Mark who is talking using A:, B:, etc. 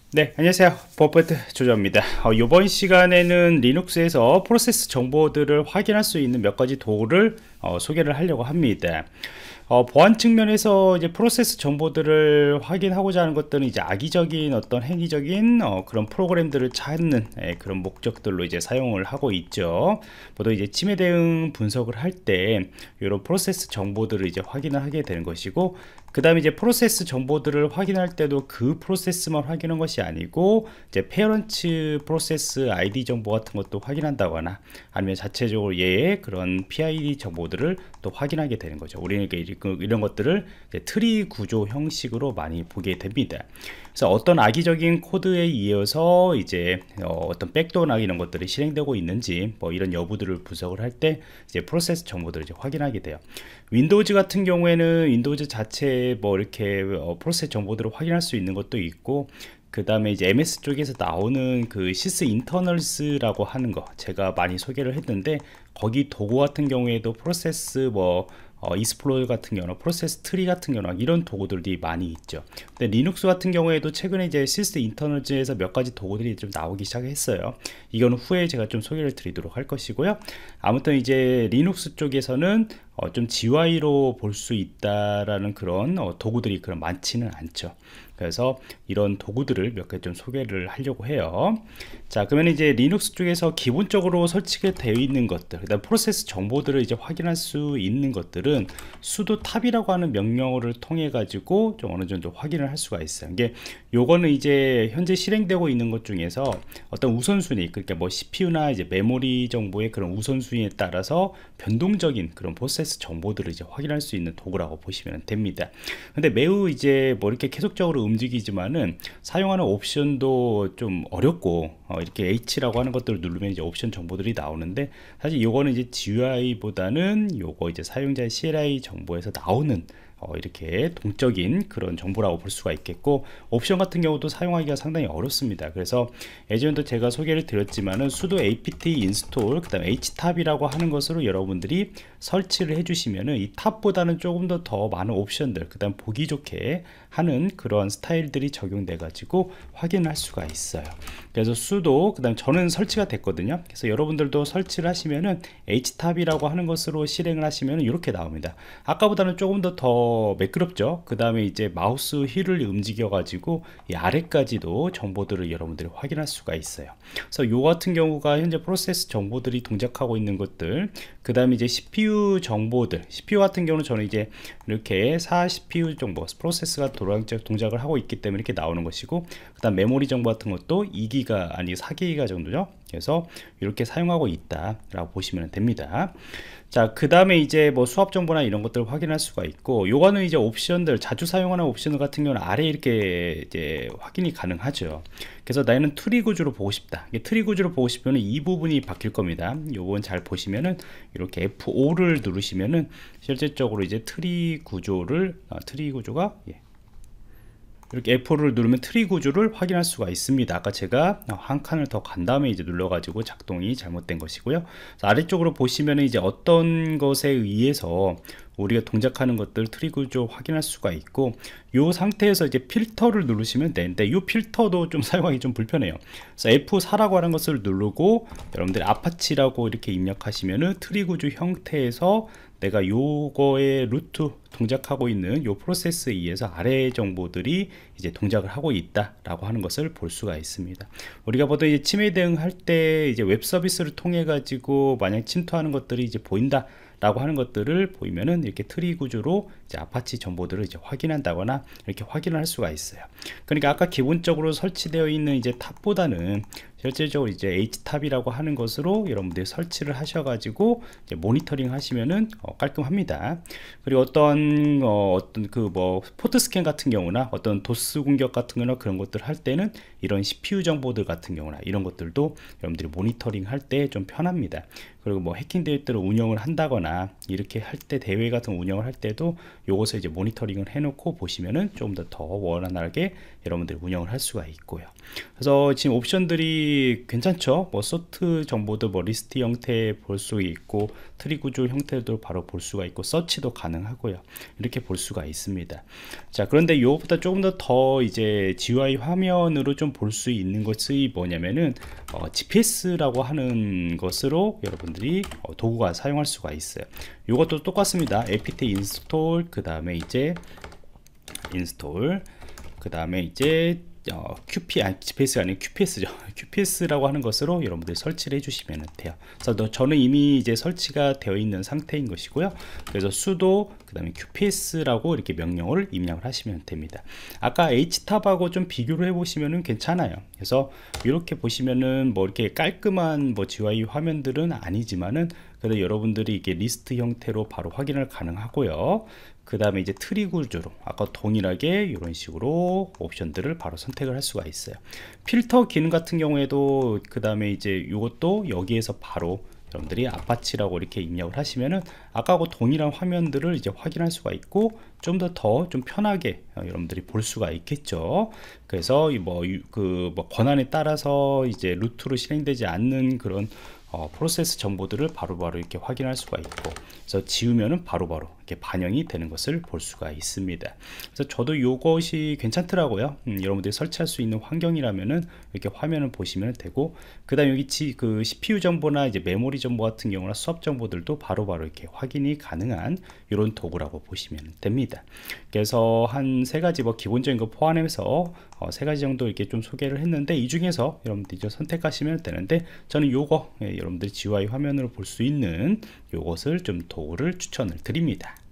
A: 네, 안녕하세요. 버퍼트 조조입니다. 이번 시간에는 리눅스에서 프로세스 정보들을 확인할 수 있는 몇 가지 도구를 소개를 하려고 합니다. 보안 측면에서 이제 프로세스 정보들을 확인하고자 하는 것들은 이제 악의적인 어떤 행위적인 그런 프로그램들을 찾는 그런 목적들로 이제 사용을 하고 있죠. 보통 이제 침해 대응 분석을 할 때 이런 프로세스 정보들을 이제 확인을 하게 되는 것이고, 그 다음에 이제 프로세스 정보들을 확인할 때도 그 프로세스만 확인한 것이 아니고 이제 페어런츠 프로세스 아이디 정보 같은 것도 확인한다거나 아니면 자체적으로 얘의 그런 PID 정보들을 또 확인하게 되는 거죠. 우리는 이런 것들을 이제 트리 구조 형식으로 많이 보게 됩니다. 그래서 어떤 악의적인 코드에 의해서 이제 어떤 백도어나 이런 것들이 실행되고 있는지 뭐 이런 여부들을 분석을 할 때 이제 프로세스 정보들을 이제 확인하게 돼요. 윈도우즈 같은 경우에는 윈도우즈 자체에 뭐 이렇게 프로세스 정보들을 확인할 수 있는 것도 있고, 그 다음에 이제 MS 쪽에서 나오는 그 시스 인터널스라고 하는 거 제가 많이 소개를 했는데, 거기 도구 같은 경우에도 프로세스 뭐 이스플로어 같은 경우는 프로세스 트리 같은 경우는 이런 도구들이 많이 있죠. 근데 리눅스 같은 경우에도 최근에 이제 시스 인터널즈에서 몇 가지 도구들이 좀 나오기 시작했어요. 이거는 후에 제가 좀 소개를 드리도록 할 것이고요. 아무튼 이제 리눅스 쪽에서는 좀 GUI로 볼 수 있다라는 그런 도구들이 그런 많지는 않죠. 그래서 이런 도구들을 몇 개 좀 소개를 하려고 해요. 자, 그러면 이제 리눅스 쪽에서 기본적으로 설치가 되어 있는 것들, 그다음 프로세스 정보들을 이제 확인할 수 있는 것들은 sudo tab이라고 하는 명령어를 통해 가지고 좀 어느 정도 확인을 할 수가 있어요. 이게 요거는 이제 현재 실행되고 있는 것 중에서 어떤 우선순위, 그러니까 뭐 CPU나 이제 메모리 정보의 그런 우선순위에 따라서 변동적인 그런 프로세스 정보들을 이제 확인할 수 있는 도구라고 보시면 됩니다. 근데 매우 이제 뭐 이렇게 계속적으로 움직이지만은 사용하는 옵션도 좀 어렵고, 이렇게 H라고 하는 것들을 누르면 이제 옵션 정보들이 나오는데, 사실 요거는 이제 GUI보다는 요거 이제 사용자의 CLI 정보에서 나오는 이렇게 동적인 그런 정보라고 볼 수가 있겠고, 옵션 같은 경우도 사용하기가 상당히 어렵습니다. 그래서 예전에도 제가 소개를 드렸지만은 sudo apt install 그 다음 htab이라고 하는 것으로 여러분들이 설치를 해주시면은 이 탑보다는 조금 더 많은 옵션들, 그 다음 보기 좋게 하는 그런 스타일들이 적용돼 가지고 확인할 수가 있어요. 그래서 sudo 그 다음 저는 설치가 됐거든요. 그래서 여러분들도 설치를 하시면은 htab이라고 하는 것으로 실행을 하시면 이렇게 나옵니다. 아까보다는 조금 더 매끄럽죠. 그 다음에 이제 마우스 휠을 움직여 가지고 이 아래까지도 정보들을 여러분들이 확인할 수가 있어요. 그래서 요 같은 경우가 현재 프로세스 정보들이 동작하고 있는 것들, 그 다음에 이제 CPU 정보들, CPU 같은 경우는 저는 이제 이렇게 4 CPU 정보 프로세스가 동작을 하고 있기 때문에 이렇게 나오는 것이고, 그 다음 메모리 정보 같은 것도 2기가 아니 4기가 정도죠. 그래서 이렇게 사용하고 있다 라고 보시면 됩니다. 자, 그 다음에 이제 뭐 수압 정보나 이런 것들을 확인할 수가 있고, 요거는 이제 옵션들, 자주 사용하는 옵션 같은 경우는 아래 이렇게 이제 확인이 가능하죠. 그래서 나는 트리 구조로 보고 싶다, 트리 구조로 보고 싶으면 이 부분이 바뀔 겁니다. 요건 잘 보시면은 이렇게 F5를 누르시면은 실질적으로 이제 트리 구조를 트리 구조가 이렇게 F4를 누르면 트리 구조를 확인할 수가 있습니다. 아까 제가 한 칸을 더 간 다음에 이제 눌러가지고 작동이 잘못된 것이고요. 아래쪽으로 보시면 이제 어떤 것에 의해서 우리가 동작하는 것들 트리 구조 확인할 수가 있고, 이 상태에서 이제 필터를 누르시면 되는데 이 필터도 좀 사용하기 좀 불편해요. 그래서 F4라고 하는 것을 누르고 여러분들이 아파치라고 이렇게 입력하시면은 트리 구조 형태에서 내가 요거의 루트 동작하고 있는 요 프로세스에 의해서 아래 정보들이 이제 동작을 하고 있다라고 하는 것을 볼 수가 있습니다. 우리가 보통 이제 침해 대응할 때 이제 웹 서비스를 통해 가지고 만약 침투하는 것들이 이제 보인다 라고 하는 것들을 보이면은 이렇게 트리 구조로 이제 아파치 정보들을 이제 확인한다거나 이렇게 확인을 할 수가 있어요. 그러니까 아까 기본적으로 설치되어 있는 이제 탑보다는 실질적으로 이제 htab이라고 하는 것으로 여러분들이 설치를 하셔가지고 이제 모니터링 하시면은 깔끔합니다. 그리고 어떤 그 뭐 포트 스캔 같은 경우나 어떤 도스 공격 같은 거나 그런 것들 할 때는 이런 CPU 정보들 같은 경우나 이런 것들도 여러분들이 모니터링 할 때 좀 편합니다. 그리고 뭐 해킹 데이터를 운영을 한다거나 이렇게 할 때 대회 같은 운영을 할 때도 요것을 이제 모니터링을 해놓고 보시면은 좀 더 원활하게 여러분들이 운영을 할 수가 있고요. 그래서 지금 옵션들이 괜찮죠. 뭐 소트 정보도 뭐 리스트 형태 볼 수 있고, 트리 구조 형태도 바로 볼 수가 있고, 서치도 가능하고요. 이렇게 볼 수가 있습니다. 자, 그런데 이거보다 조금 더 이제 GUI 화면으로 좀 볼 수 있는 것이 뭐냐면은 GPS라고 하는 것으로 여러분들이 도구가 사용할 수가 있어요. 이것도 똑같습니다. apt 인스톨, 그 다음에 이제 인스톨, 그 다음에 이제 GPS가 아니고 QPS죠. QPS라고 하는 것으로 여러분들이 설치를 해주시면 돼요. 그래서 저는 이미 이제 설치가 되어 있는 상태인 것이고요. 그래서 sudo 그 다음에 QPS라고 이렇게 명령을 입력을 하시면 됩니다. 아까 HTAB하고 좀 비교를 해보시면은 괜찮아요. 그래서 이렇게 보시면은 뭐 이렇게 깔끔한 뭐 GUI 화면들은 아니지만은 그래도 여러분들이 이게 리스트 형태로 바로 확인을 가능하고요. 그 다음에 이제 트리 구조로 아까 동일하게 이런 식으로 옵션들을 바로 선택을 할 수가 있어요. 필터 기능 같은 경우에도 그 다음에 이제 이것도 여기에서 바로 여러분들이 아파치라고 이렇게 입력을 하시면은 아까하고 동일한 화면들을 이제 확인할 수가 있고, 좀 더 좀 편하게 여러분들이 볼 수가 있겠죠. 그래서 뭐 권한에 따라서 이제 루트로 실행되지 않는 그런 프로세스 정보들을 바로바로 이렇게 확인할 수가 있고, 그래서 지우면은 바로바로 이렇게 반영이 되는 것을 볼 수가 있습니다. 그래서 저도 이것이 괜찮더라고요. 여러분들이 설치할 수 있는 환경이라면은 이렇게 화면을 보시면 되고, 그 다음 여기 그 CPU 정보나 이제 메모리 정보 같은 경우나 수업 정보들도 바로바로 이렇게 확인이 가능한 이런 도구라고 보시면 됩니다. 그래서 한 세 가지 뭐 기본적인 거 포함해서 세 가지 정도 이렇게 좀 소개를 했는데, 이 중에서 여러분들이 선택하시면 되는데, 저는 요거 여러분들이 GUI 화면으로 볼 수 있는 요것을 좀 도구를 추천을 드립니다.